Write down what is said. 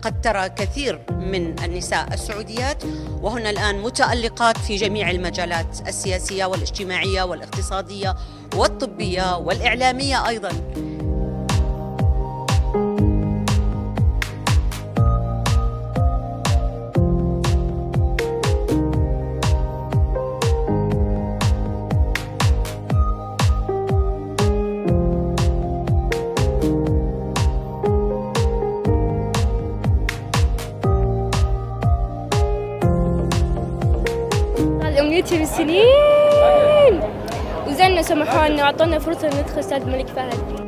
قد ترى كثير من النساء السعوديات وهن الآن متألقات في جميع المجالات السياسية والاجتماعية والاقتصادية والطبية والإعلامية أيضاً. أمنيتي من سنين وزلنا سمحوا لنا وأعطونا فرصة ندخل استاد الملك فهد.